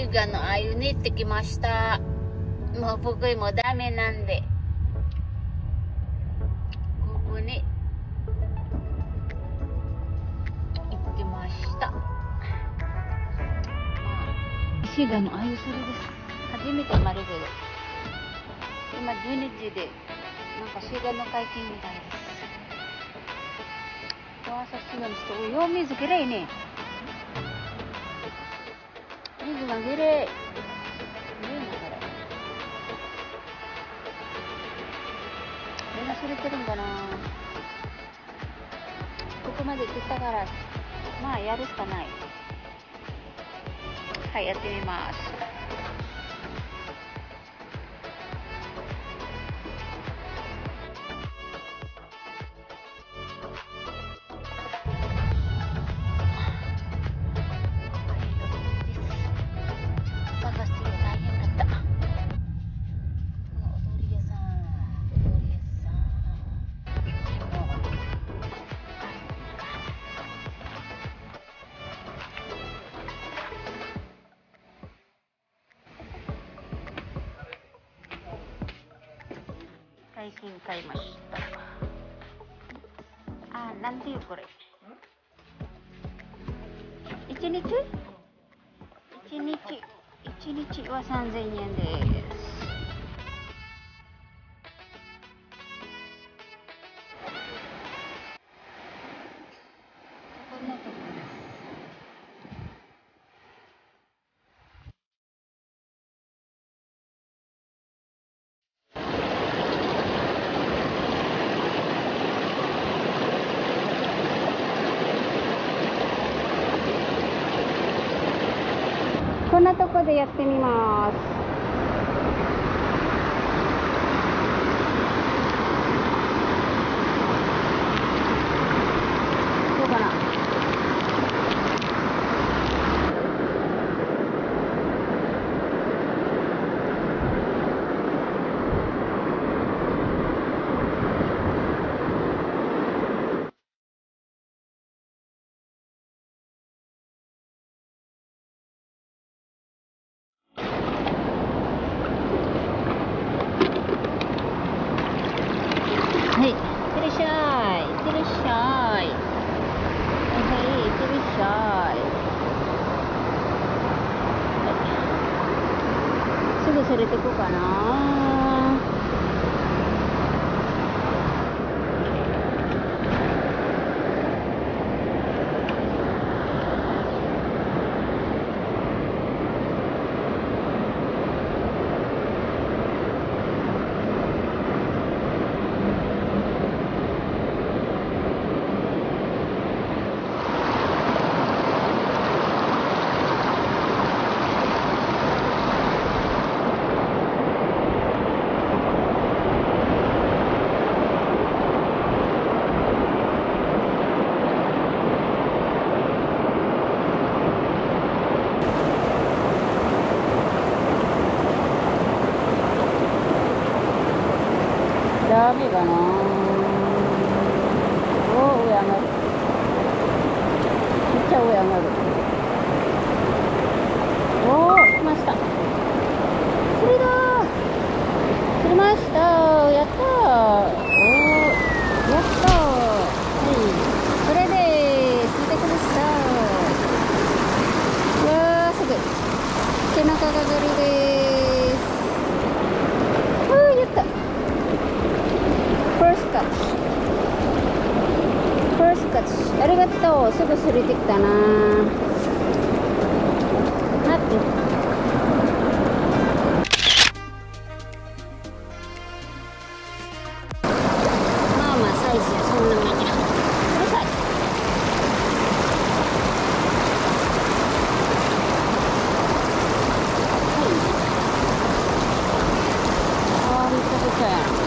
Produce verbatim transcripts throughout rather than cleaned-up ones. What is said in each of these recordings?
賀の鮎に行ってきました。もう僕もうダメなんで、ここに行ってました。滋賀の鮎それです。初めて生まれてる。今じゅうにじでなんか滋賀の解禁みたいです。わあ、さすがにちょっとよう水きれいね。水がきれい。きれいなこれ。目がそれてるんかな。ここまで来たからまあやるしかない。はい、やってみます。最近買いました。あ、なんていうこれ。一日？一日一日は三千円です。こんなとこです。こんなとこでやってみます。どうかな。はい、いってらっしゃい、いってらっしゃい。はいはい、いってらっしゃい。はい、すぐ連れてこうかな。ダメかな。おお、上上がる。めっちゃ上上がる。おお、来ました。釣りだー。釣れました。やったー。おお、やったー。はい、それで釣ってください。わー、すごい。背中がかりでーす。わー、やった。ファーストカッチ。ファーストカッチ。ありがとう。すぐ釣れてきたな。待って。まあまあサイズやそんなもんや。うるさい。はい。ああ、めっちゃくちゃやん。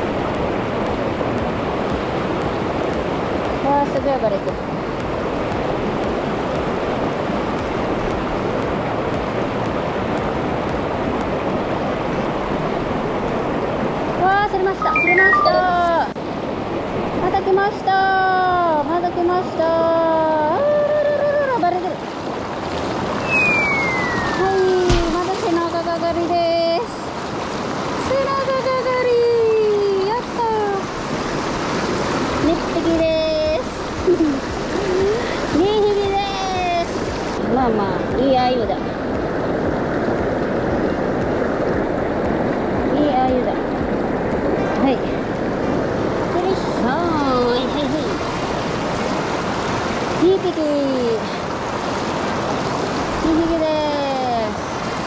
わあ、すごい暴れてる。 まだ来ました。あららららら、バレてる。はい、まだ背中がかりです。背中がかり、やったー。にひきです。にひきです。まあまあ、いいあゆだ。いいあゆだ。はい。よいしょー。はいはいはい。にひき。にひきです。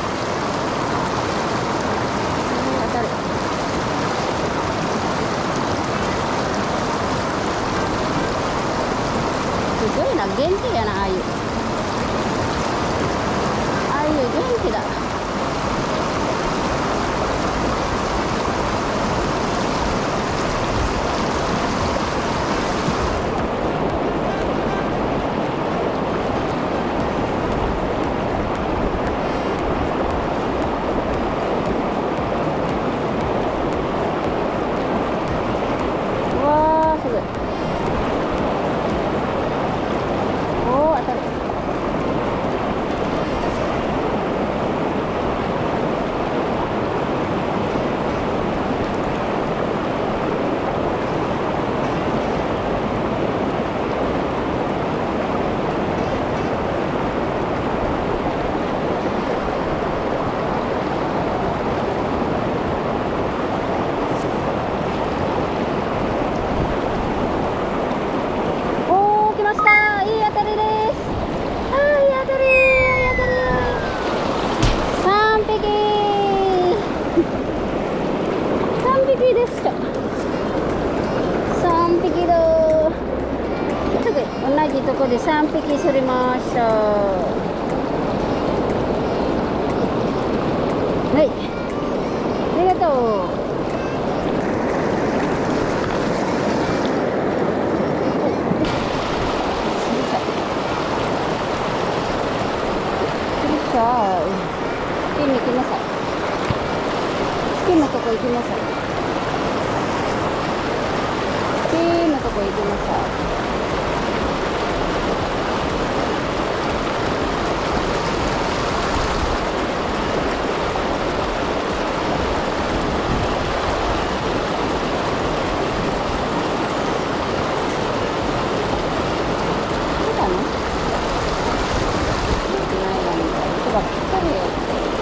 当たる。すごいな、元気やな、あゆ。あゆ元気だ。うわー、すごい。おー、当たる。おー、来ました。いい当たりです。あー、いい当たり、いい当たり。さんびき。さんびきでした。さんびきだ。すぐ同じとこでさんびき釣りました。はい。ありがとう。さあ、スキンに行きなさい。スキンのとこ行きなさい。スキンのとこ行きなさい。そうだね。ないわね。人がぴったりよ。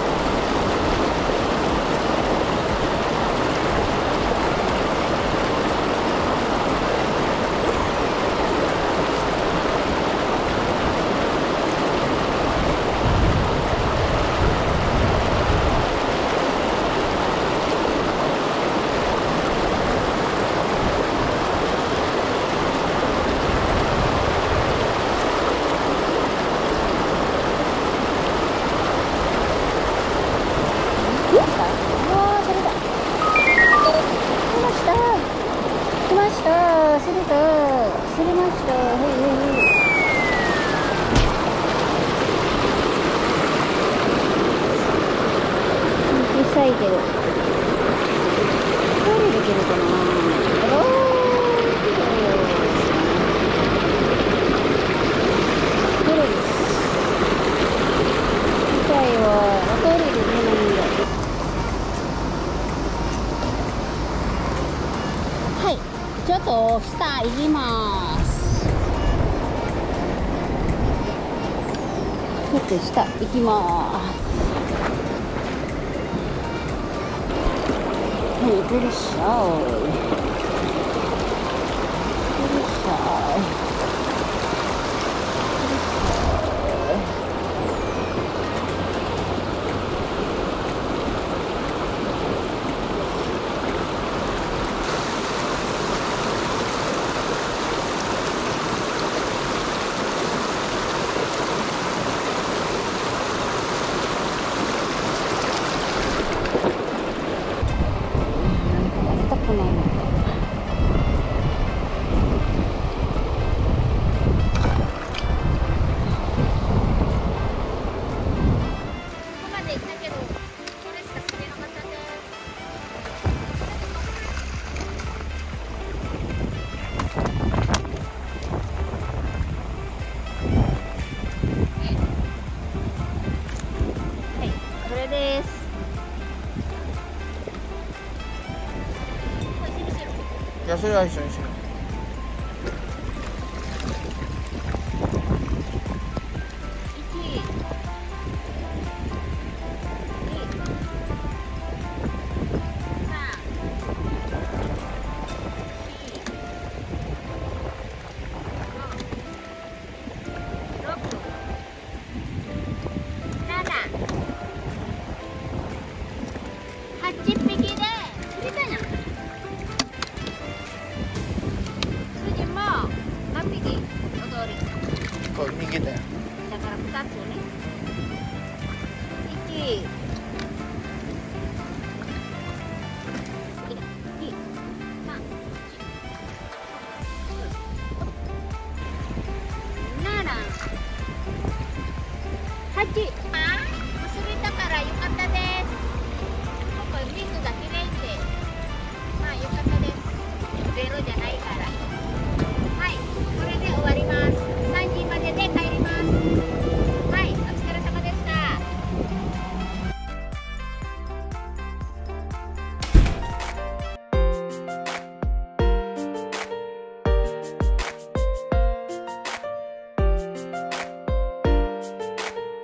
うわー、それだ。来ました。来ました。すれた。すれました。へいへいへい。小さいけど。一人できるかな。おー、きれいよ。きれいです。小さいは一人で出ないんだ。はい、ちょっと下行きます。ちょっと下行きます。はい、行ってらっしゃい。行ってらっしゃい。なんかやりたくないのか。 それは一緒にしよう。 はちぴきで釣りたいな。次も何匹踊る？ これ逃げたよ。 だからふたつね。いち、に、さん、なな、はち。